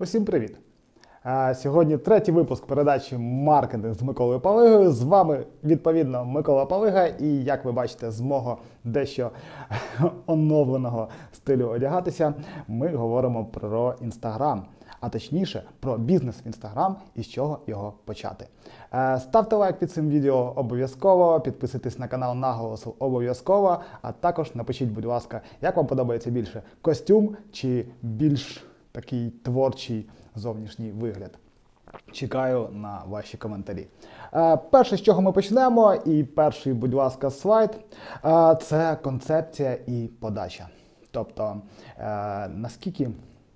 Усім привіт! Сьогодні третій випуск передачі «Маркетинг» з Миколою Палигою. З вами, відповідно, Микола Палига і, як ви бачите, з мого дещо оновленого стилю одягатися, ми говоримо про Інстаграм, а точніше про бізнес в Інстаграм і з чого його почати. Ставте лайк під цим відео обов'язково, підписуйтесь на канал наголосу обов'язково, а також напишіть, будь ласка, як вам подобається більше – костюм чи більш такий творчий зовнішній вигляд. Чекаю на ваші коментарі. Перше, з чого ми почнемо, і перший, будь ласка, слайд, це концепція і подача. Тобто, наскільки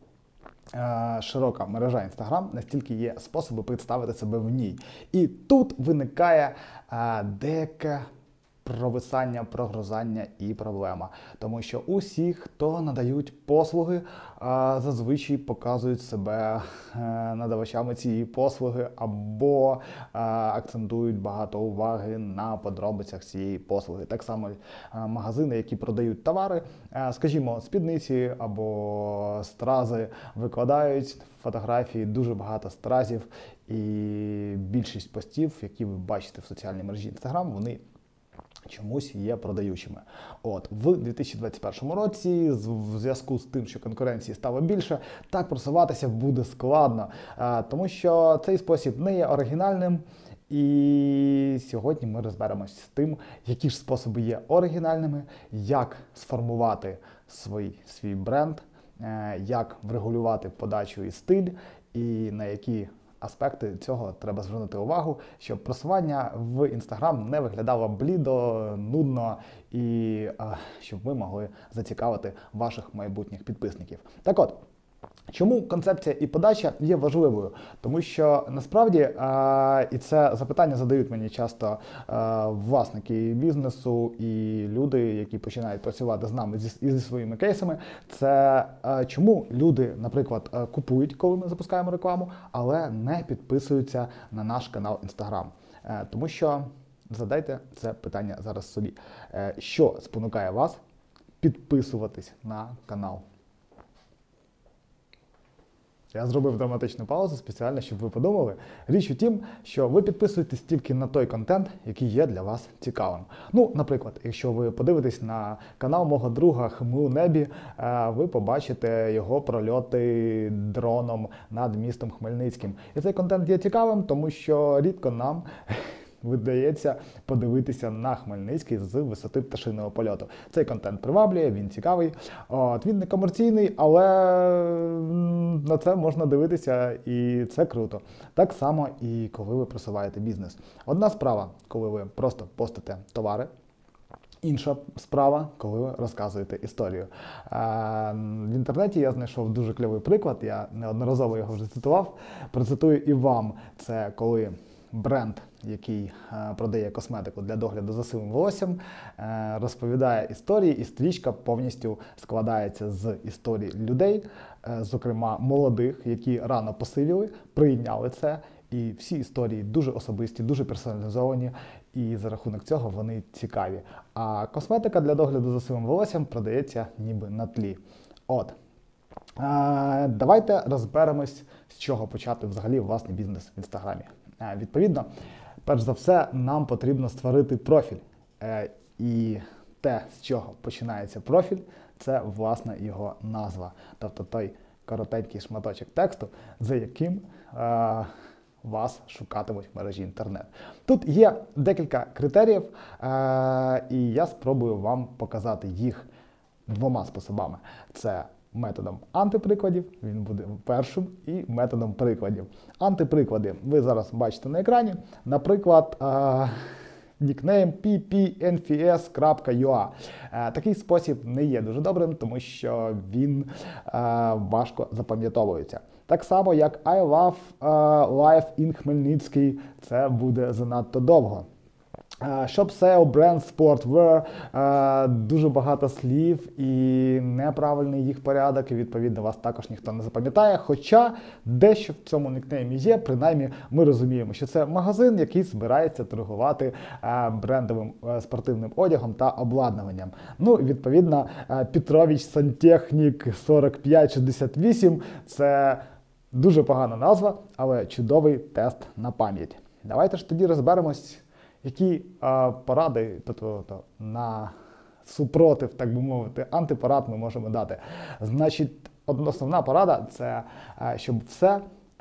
широка мережа Instagram, настільки є способи представити себе в ній. І тут виникає деяке провисання, прогрузання і проблема. Тому що усі, хто надають послуги, зазвичай показують себе надавачами цієї послуги або акцентують багато уваги на подробицях цієї послуги. Так само магазини, які продають товари, скажімо, спідниці або стрази, викладають фотографії, дуже багато стразів, і більшість постів, які ви бачите в соціальній мережі Instagram, вони чомусь є продаючими. В 2021 році, в зв'язку з тим, що конкуренції стало більше, так просуватися буде складно, тому що цей спосіб не є оригінальним. І сьогодні ми розберемось з тим, які ж способи є оригінальними, як сформувати свій бренд, як врегулювати подачу і стиль, і на які аспекти цього треба звернути увагу, щоб просування в Instagram не виглядало блідо, нудно і щоб ви могли зацікавити ваших майбутніх підписників. Так от, чому концепція і подача є важливою? Тому що насправді, і це запитання задають мені часто власники бізнесу і люди, які починають працювати з нами і зі своїми кейсами, це чому люди, наприклад, купують, коли ми запускаємо рекламу, але не підписуються на наш канал Instagram. Тому що, задайте це питання зараз собі. Що спонукає вас підписуватись на канал? Я зробив драматичну паузу спеціально, щоб ви подумали. Річ у тім, що ви підписуєтесь тільки на той контент, який є для вас цікавим. Наприклад, якщо ви подивитесь на канал мого друга Хми у небі, ви побачите його прольоти дроном над містом Хмельницьким. І цей контент є цікавим, тому що рідко нам видається подивитися на Хмельницький з висоти пташиного польоту. Цей контент приваблює, він цікавий, він не комерційний, але на це можна дивитися і це круто. Так само і коли ви просуваєте бізнес. Одна справа, коли ви просто постите товари, інша справа, коли ви розказуєте історію. В інтернеті я знайшов дуже кльовий приклад, я неодноразово його вже цитував, процитую і вам. Це коли бренд, який продає косметику для догляду за сивим волоссям, розповідає історії, і стрічка повністю складається з історій людей, зокрема молодих, які рано посивіли, прийняли це, і всі історії дуже особисті, дуже персоналізовані, і за рахунок цього вони цікаві. А косметика для догляду за сивим волоссям продається ніби на тлі. Давайте розберемось, з чого почати взагалі власний бізнес в Інстаграмі. Відповідно, перш за все, нам потрібно створити профіль. І те, з чого починається профіль, це, власне, його назва. Тобто той коротенький шматочок тексту, за яким вас шукатимуть в мережі інтернет. Тут є декілька критеріїв, і я спробую вам показати їх двома способами. Це методом антиприкладів, він буде першим, і методом прикладів. Антиприклади ви зараз бачите на екрані. Наприклад, нікнейм ppnfs.ua. Такий спосіб не є дуже добрим, тому що він важко запам'ятовується. Так само, як I love life in Хмельницький, це буде занадто довго. Shop sale, brand, sportwear, дуже багато слів і неправильний їх порядок, і відповідно вас також ніхто не запам'ятає, хоча дещо в цьому нікнеймі є, принаймні ми розуміємо, що це магазин, який збирається торгувати брендовим спортивним одягом та обладнанням. Відповідно, Петрович Сантехнік 4568 – це Дуже погана назва, але чудовий тест на пам'ять. Давайте ж тоді розберемось, які поради на супротив, так би мовити, антипорад ми можемо дати. Значить, основна порада – це щоб все,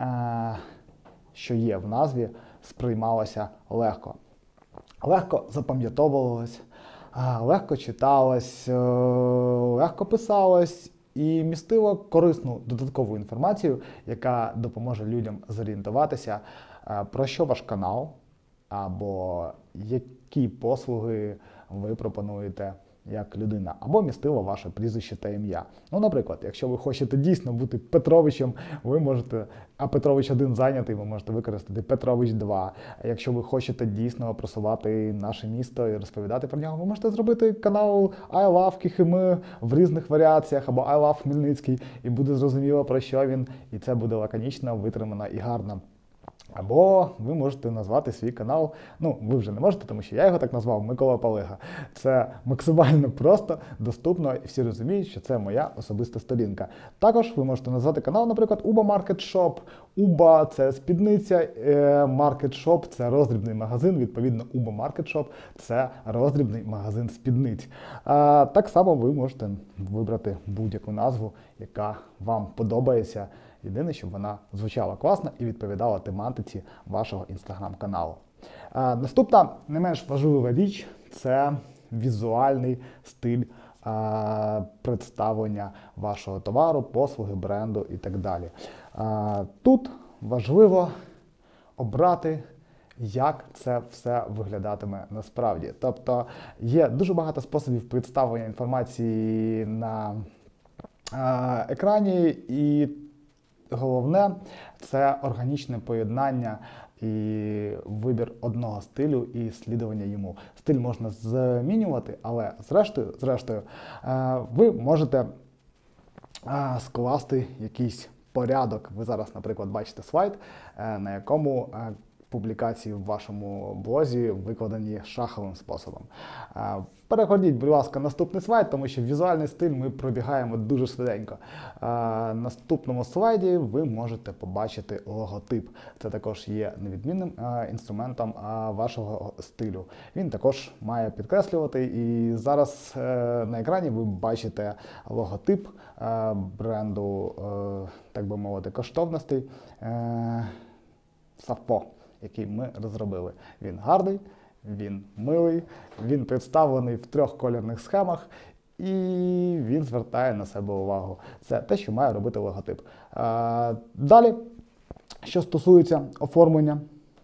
що є в назві, сприймалося легко. Легко запам'ятовувалось, легко читалось, легко писалось і містило корисну додаткову інформацію, яка допоможе людям зорієнтуватися, про що ваш канал, або які послуги ви пропонуєте як людина, або містило ваше прізвище та ім'я. Ну, наприклад, якщо ви хочете дійсно бути Петровичем, ви можете, а Петрович 1 зайнятий, ви можете використати Петрович 2. А якщо ви хочете дійсно просувати наше місто і розповідати про нього, ви можете зробити канал I Love Кихими в різних варіаціях, або I Love Хмельницький, і буде зрозуміло, про що він, і це буде лаконічно, витримано і гарно. Або ви можете назвати свій канал, ну, ви вже не можете, тому що я його так назвав, Микола Палига. Це максимально просто, доступно, і всі розуміють, що це моя особиста сторінка. Також ви можете назвати канал, наприклад, Uba Market Shop. Uba – це спідниця, Market Shop – це роздрібний магазин, відповідно, Uba Market Shop – це роздрібний магазин спідниць. Так само ви можете вибрати будь-яку назву, яка вам подобається. Єдине, щоб вона звучала класно і відповідала тематиці вашого інстаграм-каналу. Наступна, не менш важлива річ – це візуальний стиль представлення вашого товару, послуги, бренду і так далі. Тут важливо обрати, як це все виглядатиме насправді. Тобто є дуже багато способів представлення інформації на екрані, і головне – це органічне поєднання і вибір одного стилю і слідування йому. Стиль можна змінювати, але зрештою ви можете скласти якийсь порядок. Ви зараз, наприклад, бачите слайд, на якому публікації в вашому блозі викладені шаховим способом. Переходіть, будь ласка, на наступний слайд, тому що візуальний стиль ми пробігаємо дуже швиденько. На наступному слайді ви можете побачити логотип. Це також є невідмінним інструментом вашого стилю. Він також має підкреслювати, і зараз на екрані ви бачите логотип бренду, так би мовити, коштовностей Савпо, який ми розробили. Він гарний, він милий, він представлений в 3 кольорних схемах, і він звертає на себе увагу. Це те, що має робити логотип. Далі, що стосується оформлення,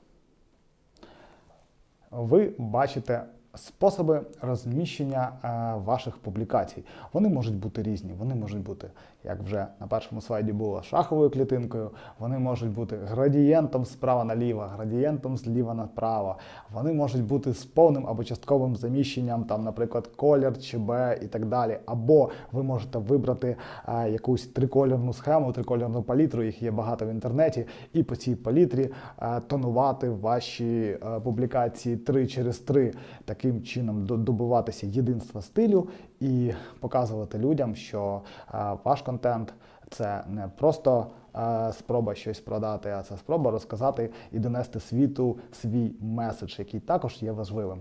ви бачите способи розміщення ваших публікацій. Вони можуть бути різні, вони можуть бути, як вже на першому слайді було, шаховою клітинкою, вони можуть бути градієнтом справа наліво, градієнтом зліва направо, вони можуть бути з повним або частковим заміщенням, там, наприклад, колір, ЧБ і так далі. Або ви можете вибрати якусь трикольорну схему, трикольорну палітру, їх є багато в інтернеті, і по цій палітрі тонувати ваші публікації 3 через 3, таким чином добиватися єдинства стилю і показувати людям, що ваш контент – це не просто спроба щось продати, а це спроба розказати і донести світу свій меседж, який також є важливим.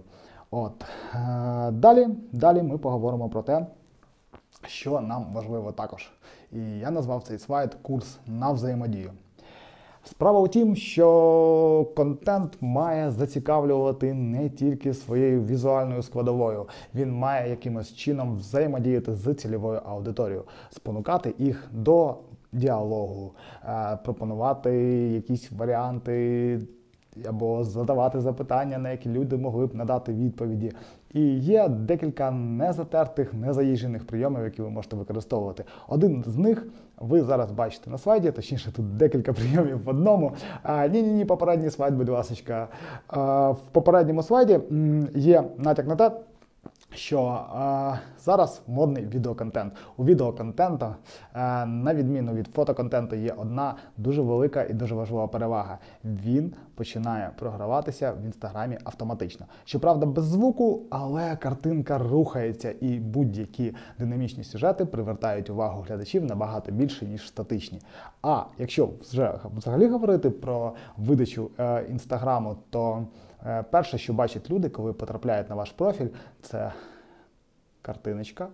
Далі ми поговоримо про те, що нам важливо також. І я назвав цей слайд «Курс на взаємодію». Справа у тім, що контент має зацікавлювати не тільки своєю візуальною складовою. Він має якимось чином взаємодіяти з цільовою аудиторією, спонукати їх до діалогу, пропонувати якісь варіанти або задавати запитання, на які люди могли б надати відповіді. І є декілька незатертих, незаїжджених прийомів, які ви можете використовувати. Один з них ви зараз бачите на слайді, точніше тут декілька прийомів в одному. Ні, попередній слайд, будь ласка. В попередньому слайді є натяк на те, що зараз модний відеоконтент. У відеоконтенту, на відміну від фотоконтенту, є одна дуже велика і дуже важлива перевага. Він починає програватися в інстаграмі автоматично. Щоправда, без звуку, але картинка рухається, і будь-які динамічні сюжети привертають увагу глядачів набагато більше, ніж статичні. А якщо вже взагалі говорити про видачу інстаграму, то перше, що бачать люди, коли потрапляють на ваш профіль, це картиночка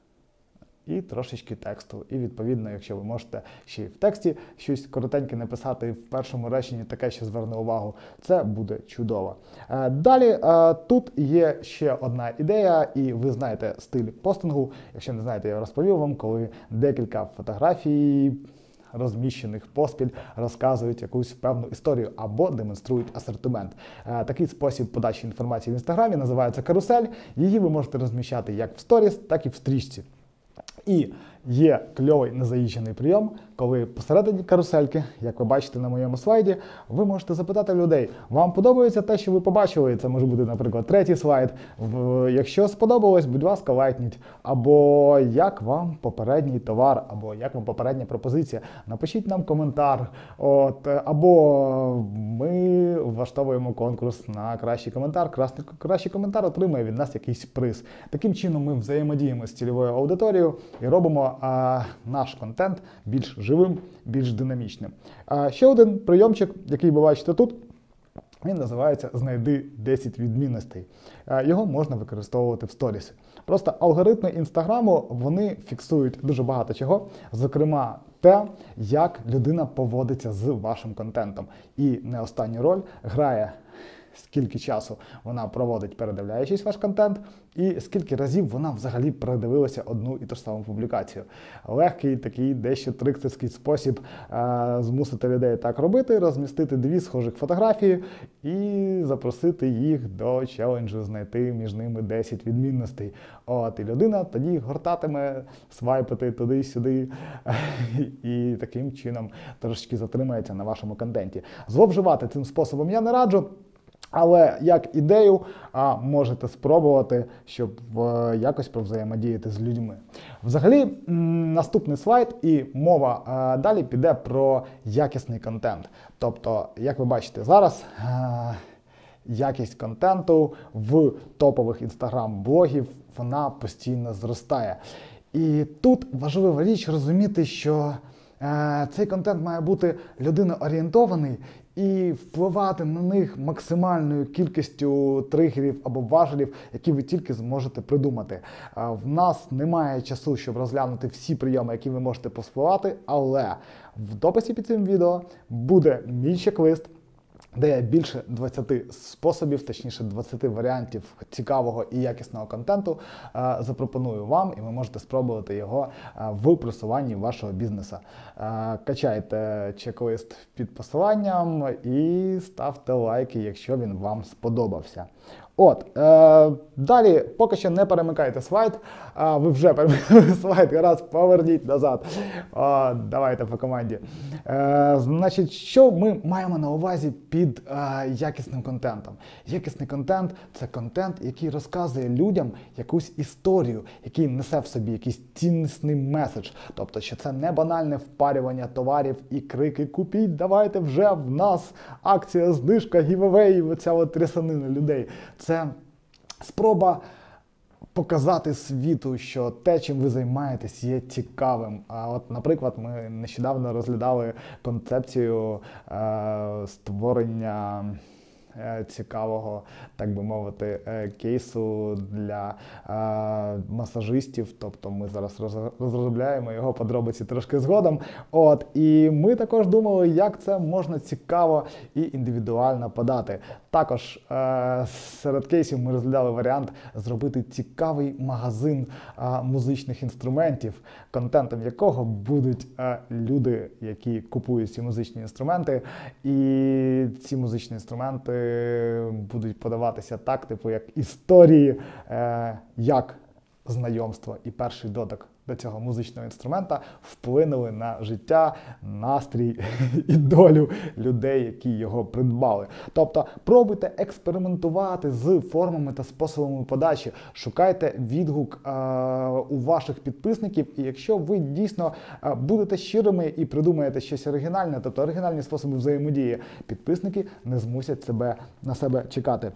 і трошечки тексту. І відповідно, якщо ви можете ще й в тексті щось коротеньке написати в першому реченні, таке, що зверне увагу, це буде чудово. Далі тут є ще одна ідея, і ви знаєте стиль постингу. Якщо не знаєте, я розповів вам, коли декілька фотографій розміщених поспіль розказують якусь певну історію або демонструють асортимент. Такий спосіб подачі інформації в інстаграмі називається карусель. Її ви можете розміщати як в сторіс, так і в стрічці. І є кльовий незаїжджений прийом, коли посередині карусельки, як ви бачите на моєму слайді, ви можете запитати людей, вам подобається те, що ви побачили? Це може бути, наприклад, третій слайд. Якщо сподобалось, будь ласка, лайкніть. Або як вам попередній товар, або як вам попередня пропозиція. Напишіть нам коментар. Або ми влаштовуємо конкурс на кращий коментар. Кращий коментар отримає від нас якийсь приз. Таким чином ми взаємодіємо з цільовою аудиторією і робимо наш контент більш живим, більш динамічним. Ще один прийомчик, який ви бачите тут, він називається «Знайди 10 відмінностей». Його можна використовувати в сторіси. Просто алгоритми Інстаграму, вони фіксують дуже багато чого, зокрема те, як людина поводиться з вашим контентом. І не останню роль грає, скільки часу вона проводить, передивляючись ваш контент, і скільки разів вона взагалі передивилася одну і ту ж саму публікацію. Легкий такий дещо трикстерський спосіб змусити людей так робити, розмістити дві схожих фотографії і запросити їх до челенджу, знайти між ними 10 відмінностей. І людина тоді гортатиме, свайпити туди-сюди і таким чином трошечки затримається на вашому контенті. Зловживати цим способом я не раджу. Але як ідею можете спробувати, щоб якось провзаємодіяти з людьми. Взагалі, наступний слайд і мова далі піде про якісний контент. Тобто, як ви бачите зараз, якість контенту в топових інстаграм-блогів, вона постійно зростає. І тут важлива річ розуміти, що цей контент має бути людиноорієнтований і впливати на них максимальною кількістю тригерів або важелів, які ви тільки зможете придумати. В нас немає часу, щоб розглянути всі прийоми, які ви можете поспливати, але в дописі під цим відео буде мій чек-лист, де я більше 20 способів, точніше 20 варіантів цікавого і якісного контенту запропоную вам, і ви можете спробувати його в просуванні вашого бізнесу. Качайте чек-лист під посиланням і ставте лайки, якщо він вам сподобався. Далі, поки що не перемикайте слайд, ви вже перемикали слайд, раз поверніть назад. Давайте по команді. Значить, що ми маємо на увазі під якісним контентом? Якісний контент – це контент, який розказує людям якусь історію, який несе в собі якийсь ціннісний меседж. Тобто, що це не банальне впарювання товарів і крики «Купіть, давайте вже, в нас акція, знижка, гівевей», оця от трясанина людей. Це спроба показати світу, що те, чим ви займаєтесь, є цікавим. Наприклад, ми нещодавно розглядали концепцію створення цікавого, так би мовити, кейсу для масажистів. Тобто ми зараз розробляємо його подробиці трошки згодом. І ми також думали, як це можна цікаво і індивідуально подати. Також серед кейсів ми розглядали варіант зробити цікавий магазин музичних інструментів, контентом якого будуть люди, які купують ці музичні інструменти. І ці музичні інструменти будуть подаватися так, типу, як історії, як знайомство і перший дотик до цього музичного інструмента вплинули на життя, настрій і долю людей, які його придбали. Тобто пробуйте експериментувати з формами та способами подачі, шукайте відгук у ваших підписників, і якщо ви дійсно будете щирими і придумаєте щось оригінальне, тобто оригінальні способи взаємодії, підписники не змусять на себе чекати.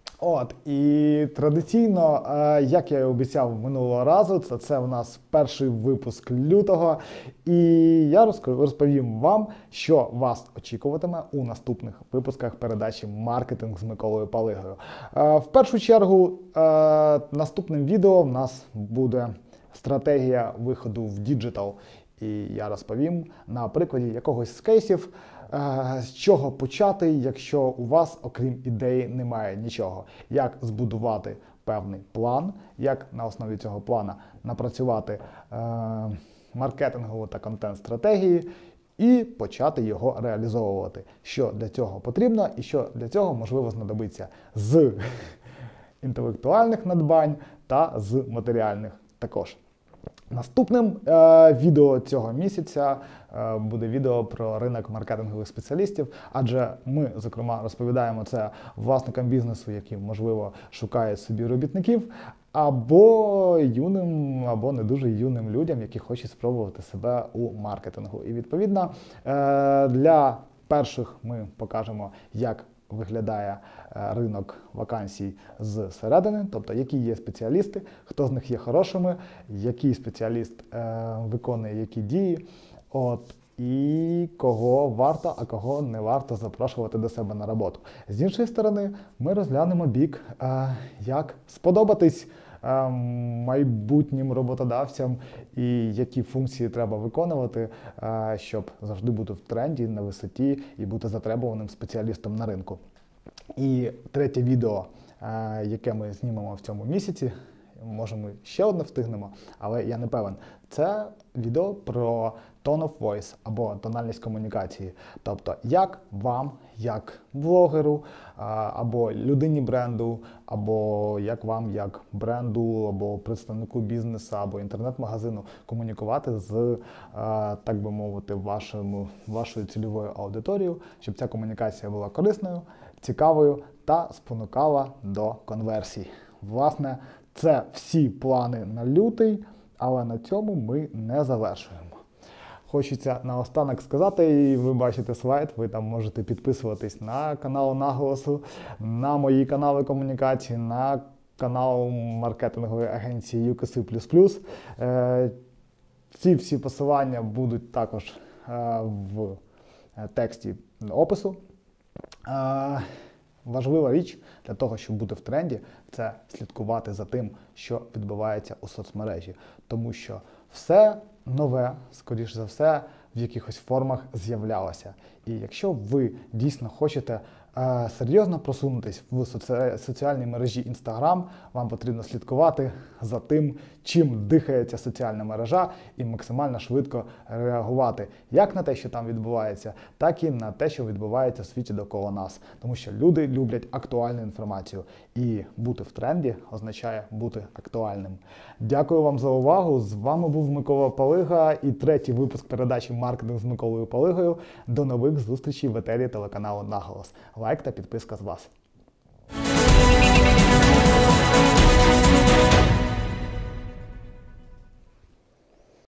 І традиційно, як я і обіцяв минулого разу, це в нас перший випуск лютого, і я розповім вам, що вас очікуватиме у наступних випусках передачі «Маркетинг з Миколою Палигою». В першу чергу, наступним відео в нас буде стратегія виходу в діджитал, і я розповім на прикладі якогось з кейсів, з чого почати, якщо у вас, окрім ідеї, немає нічого. Як збудувати певний план, як на основі цього плану напрацювати маркетингову та контент-стратегії і почати його реалізовувати. Що для цього потрібно і що для цього можливо знадобиться з інтелектуальних надбань та з матеріальних також. Наступним відео цього місяця буде відео про ринок маркетингових спеціалістів, адже ми, зокрема, розповідаємо це власникам бізнесу, які, можливо, шукають собі робітників, або юним, або не дуже юним людям, які хочуть спробувати себе у маркетингу. І, відповідно, для перших ми покажемо, як виглядає ринок вакансій зсередини, тобто які є спеціалісти, хто з них є хорошими, який спеціаліст виконує які дії, і кого варто, а кого не варто запрошувати до себе на роботу. З іншої сторони, ми розглянемо бік, як сподобатись майбутнім роботодавцям і які функції треба виконувати, щоб завжди бути в тренді, на висоті і бути затребуваним спеціалістом на ринку. І третє відео, яке ми знімемо в цьому місяці, може ми ще одне встигнемо, але я не певен, це відео про tone of voice або тональність комунікації. Тобто, як вам, як блогеру, або людині бренду, або як вам, як бренду, або представнику бізнесу, або інтернет-магазину комунікувати з, так би мовити, вашою цільовою аудиторією, щоб ця комунікація була корисною, цікавою та спонукала до конверсій. Власне, це всі плани на лютий, але на цьому ми не завершуємо. Хочеться наостанок сказати, і ви бачите слайд, ви там можете підписуватись на канал Наголосу, на мої канали комунікації, на канал маркетингової агенції UKC++. Ці всі посилання будуть також в тексті опису. Важлива річ для того, щоб бути в тренді, це слідкувати за тим, що відбувається у соцмережі. Тому що все нове, скоріш за все, в якихось формах з'являлося. І якщо ви дійсно хочете серйозно просунутись в соціальній мережі Instagram, вам потрібно слідкувати за тим, чим дихає ця соціальна мережа, і максимально швидко реагувати як на те, що там відбувається, так і на те, що відбувається в світі довкола нас. Тому що люди люблять актуальну інформацію. І бути в тренді означає бути актуальним. Дякую вам за увагу. З вами був Микола Палига і третій випуск передачі «Маркетинг з Миколою Палигою». До нових зустрічей в етері телеканалу Наголос. Лайк та підписка з вас.